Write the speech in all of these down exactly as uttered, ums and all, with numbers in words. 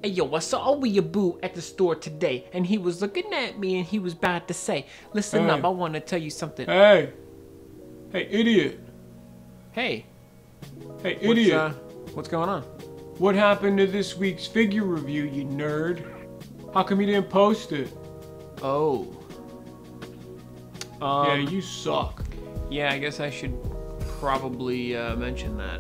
Hey yo, I saw Weeaboo at the store today, and he was looking at me and he was about to say, listen Hey. up, I want to tell you something. Hey! Hey, idiot! Hey, Hey, what's, idiot! uh, what's going on? What happened to this week's figure review, you nerd? How come you didn't post it? Oh. Um, yeah, you suck. Yeah, I guess I should probably uh, mention that.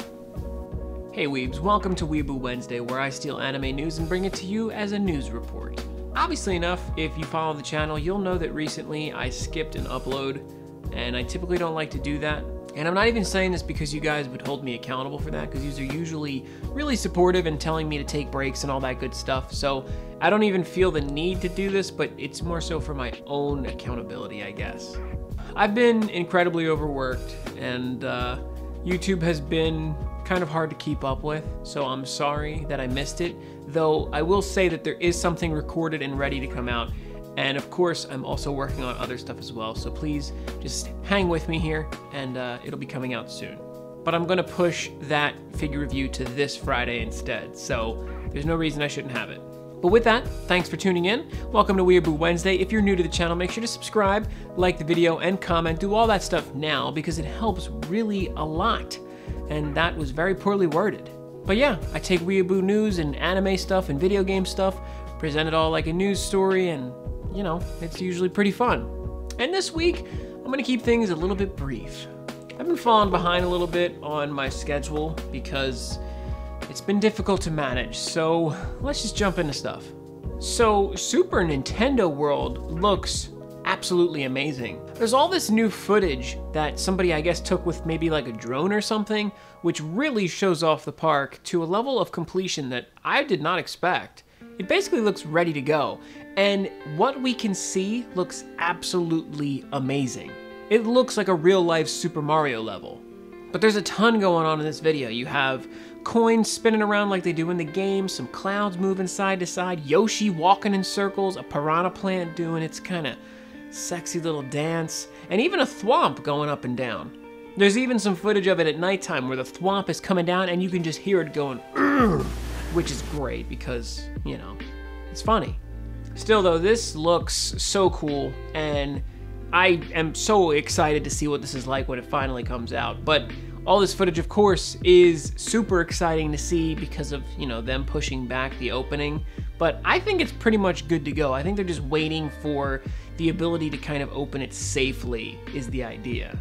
Hey Weebs, welcome to Weeaboo Wednesday, where I steal anime news and bring it to you as a news report. Obviously enough, if you follow the channel, you'll know that recently I skipped an upload, and I typically don't like to do that. And I'm not even saying this because you guys would hold me accountable for that, because you are usually really supportive and telling me to take breaks and all that good stuff. So I don't even feel the need to do this, but it's more so for my own accountability, I guess. I've been incredibly overworked, and uh, YouTube has been kind of hard to keep up with, so I'm sorry that I missed it, though I will say that there is something recorded and ready to come out, and of course I'm also working on other stuff as well, so please just hang with me here, and uh, it'll be coming out soon. But I'm gonna push that figure review to this Friday instead, so there's no reason I shouldn't have it. But with that, thanks for tuning in. Welcome to Weeaboo Wednesday. If you're new to the channel, make sure to subscribe, like the video, and comment. Do all that stuff now because it helps really a lot. And that was very poorly worded. But yeah, I take Weeaboo news and anime stuff and video game stuff, present it all like a news story, and you know, it's usually pretty fun. And this week, I'm gonna keep things a little bit brief. I've been falling behind a little bit on my schedule because it's been difficult to manage, so let's just jump into stuff. So Super Nintendo World looks absolutely amazing. There's all this new footage that somebody, I guess, took with maybe like a drone or something, which really shows off the park to a level of completion that I did not expect. It basically looks ready to go, and what we can see looks absolutely amazing. It looks like a real-life Super Mario level. But there's a ton going on in this video. You have coins spinning around like they do in the game, some clouds moving side to side, Yoshi walking in circles, a piranha plant doing its kind of sexy little dance, and even a thwomp going up and down. There's even some footage of it at nighttime where the thwomp is coming down and you can just hear it going, "Urgh," which is great because, you know, it's funny. Still though, this looks so cool, and I am so excited to see what this is like when it finally comes out. But all this footage, of course, is super exciting to see because of, you know, them pushing back the opening. But I think it's pretty much good to go. I think they're just waiting for the ability to kind of open it safely is the idea.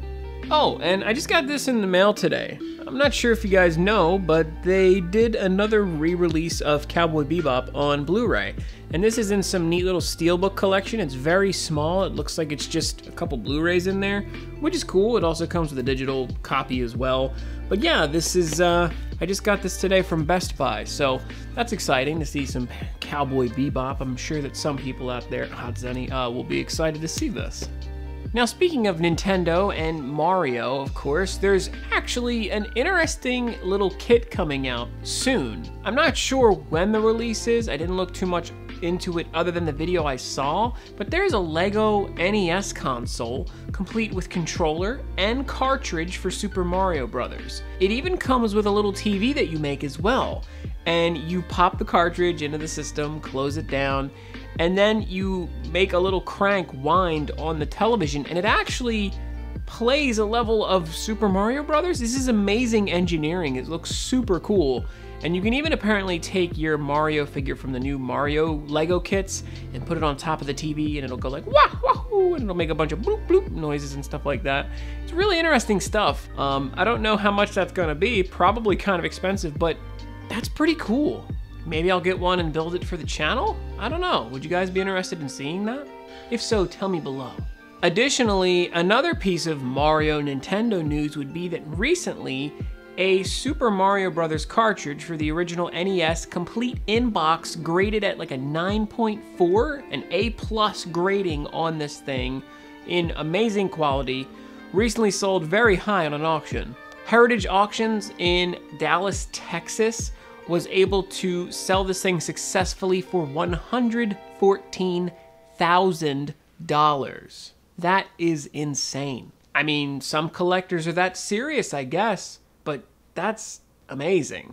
Oh, and I just got this in the mail today. I'm not sure if you guys know, but they did another re-release of Cowboy Bebop on Blu-ray. And this is in some neat little steelbook collection. It's very small. It looks like it's just a couple Blu-rays in there, which is cool. It also comes with a digital copy as well. But yeah, this is, uh, I just got this today from Best Buy, so that's exciting to see some Cowboy Bebop. I'm sure that some people out there, Hatsune, uh, will be excited to see this. Now, speaking of Nintendo and Mario, of course, there's actually an interesting little kit coming out soon. I'm not sure when the release is. I didn't look too much into it other than the video I saw, but there's a Lego N E S console complete with controller and cartridge for Super Mario Brothers. It even comes with a little T V that you make as well, and you pop the cartridge into the system, close it down, and then you make a little crank wind on the television, and it actually plays a level of Super Mario Brothers. This is amazing engineering. It looks super cool. And you can even apparently take your Mario figure from the new Mario Lego kits and put it on top of the T V, and it'll go like wah wahoo, and it'll make a bunch of bloop bloop noises and stuff like that. It's really interesting stuff. Um, I don't know how much that's gonna be. Probably kind of expensive, but that's pretty cool. Maybe I'll get one and build it for the channel? I don't know. Would you guys be interested in seeing that? If so, tell me below. Additionally, another piece of Mario Nintendo news would be that recently, a Super Mario Brothers cartridge for the original N E S complete in-box graded at like a nine point four, an A plus grading on this thing in amazing quality, recently sold very high on an auction. Heritage Auctions in Dallas, Texas was able to sell this thing successfully for one hundred fourteen thousand dollars. That is insane. I mean, some collectors are that serious, I guess, but that's amazing.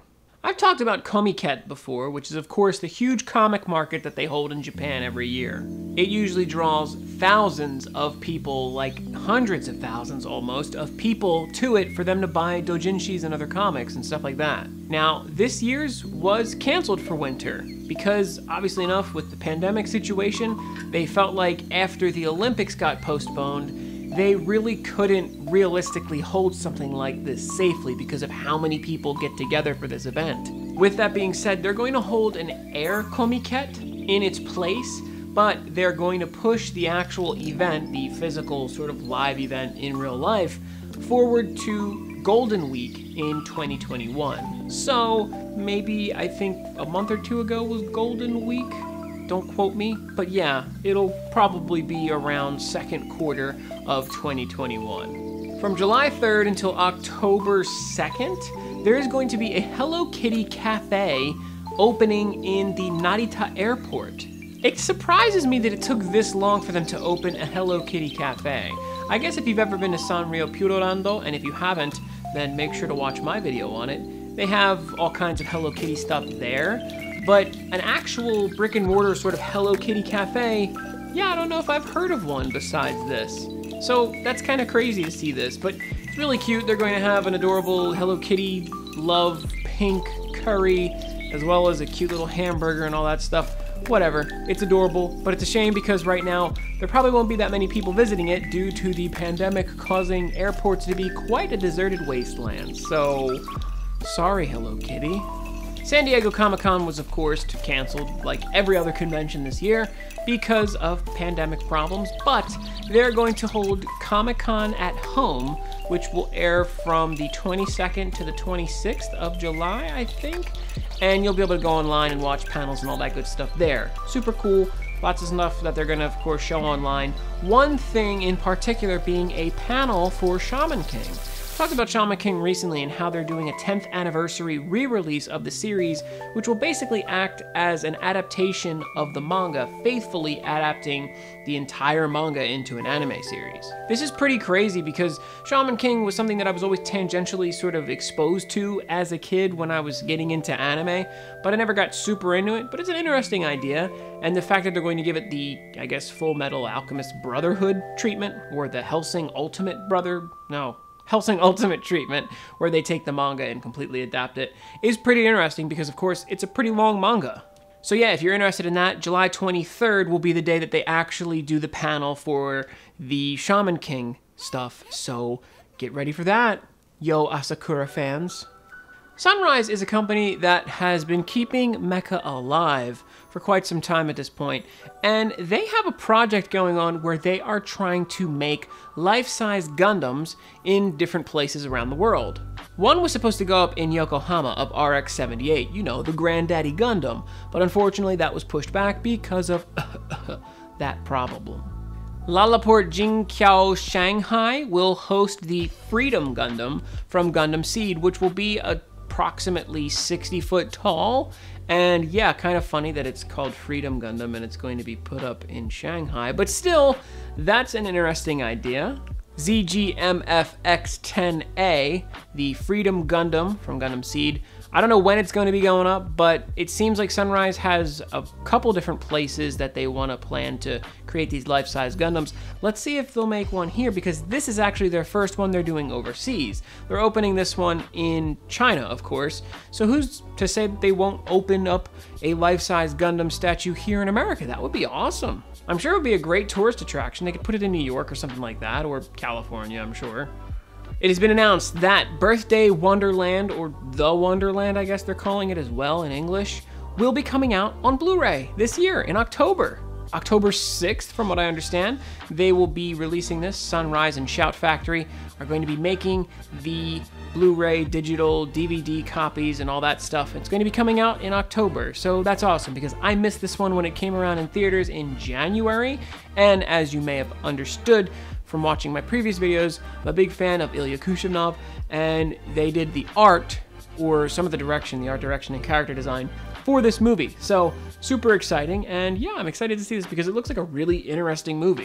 I've talked about Comiket before, which is of course the huge comic market that they hold in Japan every year. It usually draws thousands of people, like hundreds of thousands almost, of people to it for them to buy doujinshis and other comics and stuff like that. Now, this year's was canceled for winter because, obviously enough, with the pandemic situation, they felt like after the Olympics got postponed, they really couldn't realistically hold something like this safely because of how many people get together for this event. With that being said, they're going to hold an air Comiket in its place, but they're going to push the actual event, the physical sort of live event in real life, forward to Golden Week in twenty twenty-one. So maybe I think a month or two ago was Golden Week. Don't quote me, but yeah, it'll probably be around second quarter of twenty twenty-one. From July third until October second, there is going to be a Hello Kitty cafe opening in the Narita airport. It surprises me that it took this long for them to open a Hello Kitty cafe. I guess if you've ever been to Sanrio Purorando, and if you haven't, then make sure to watch my video on it. They have all kinds of Hello Kitty stuff there. But an actual brick and mortar sort of Hello Kitty cafe, yeah, I don't know if I've heard of one besides this. So that's kind of crazy to see this, but it's really cute. They're going to have an adorable Hello Kitty love pink curry, as well as a cute little hamburger and all that stuff. Whatever, it's adorable, but it's a shame because right now there probably won't be that many people visiting it due to the pandemic causing airports to be quite a deserted wasteland. So, sorry Hello Kitty. San Diego Comic-Con was, of course, canceled like every other convention this year because of pandemic problems, but they're going to hold Comic-Con at Home, which will air from the twenty-second to the twenty-sixth of July, I think, and you'll be able to go online and watch panels and all that good stuff there. Super cool. Lots of stuff that they're going to, of course, show online. One thing in particular being a panel for Shaman King. Talked about Shaman King recently and how they're doing a tenth anniversary re-release of the series, which will basically act as an adaptation of the manga, faithfully adapting the entire manga into an anime series. This is pretty crazy because Shaman King was something that I was always tangentially sort of exposed to as a kid when I was getting into anime, but I never got super into it. But it's an interesting idea, and the fact that they're going to give it the, I guess, Full Metal Alchemist Brotherhood treatment, or the Hellsing Ultimate Brother, no. Hellsing Ultimate treatment, where they take the manga and completely adapt it, is pretty interesting because, of course, it's a pretty long manga. So yeah, if you're interested in that, July twenty-third will be the day that they actually do the panel for the Shaman King stuff, so get ready for that, yo Asakura fans. Sunrise is a company that has been keeping mecha alive for quite some time at this point, and they have a project going on where they are trying to make life-size Gundams in different places around the world. One was supposed to go up in Yokohama of R X seventy-eight, you know, the Granddaddy Gundam, but unfortunately that was pushed back because of that problem. Lalaport Jingqiao Shanghai will host the Freedom Gundam from Gundam Seed, which will be a approximately sixty foot tall, and yeah, kind of funny that it's called Freedom Gundam and it's going to be put up in Shanghai, but still, that's an interesting idea. Z G M F X ten A, the Freedom Gundam from Gundam Seed. I don't know when it's going to be going up, but it seems like Sunrise has a couple different places that they want to plan to create these life-size Gundams. Let's see if they'll make one here, because this is actually their first one they're doing overseas. They're opening this one in China, of course, so who's to say that they won't open up a life-size Gundam statue here in America? That would be awesome. I'm sure it would be a great tourist attraction. They could put it in New York or something like that, or California, I'm sure. It has been announced that Birthday Wonderland, or The Wonderland, I guess they're calling it as well in English, will be coming out on Blu-ray this year in October. October sixth, from what I understand, they will be releasing this. Sunrise and Shout Factory are going to be making the Blu-ray, digital, D V D copies and all that stuff. It's going to be coming out in October, so that's awesome because I missed this one when it came around in theaters in January, and as you may have understood from watching my previous videos, I'm a big fan of Ilya Kushinov, and they did the art, or some of the direction, the art direction and character design for this movie. So super exciting, and yeah, I'm excited to see this because it looks like a really interesting movie.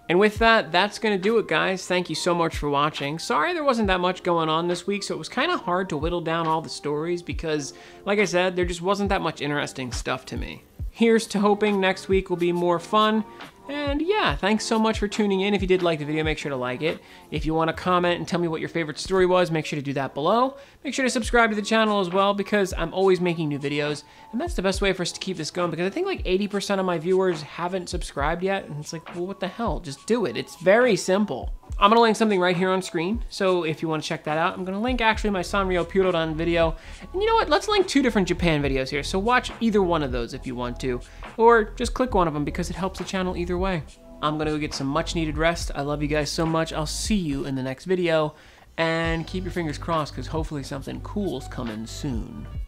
And with that, that's going to do it, guys. Thank you so much for watching. Sorry there wasn't that much going on this week, so it was kind of hard to whittle down all the stories because, like I said, there just wasn't that much interesting stuff to me. Here's to hoping next week will be more fun. And yeah, thanks so much for tuning in. If you did like the video, make sure to like it. If you want to comment and tell me what your favorite story was, make sure to do that below. Make sure to subscribe to the channel as well because I'm always making new videos. And that's the best way for us to keep this going because I think like eighty percent of my viewers haven't subscribed yet. And it's like, well, what the hell? Just do it. It's very simple. I'm going to link something right here on screen. So if you want to check that out, I'm going to link actually my Sanrio Purodon video. And you know what? Let's link two different Japan videos here. So watch either one of those if you want to. Or just click one of them because it helps the channel either way. I'm going to go get some much needed rest. I love you guys so much. I'll see you in the next video. And keep your fingers crossed because hopefully something cool's coming soon.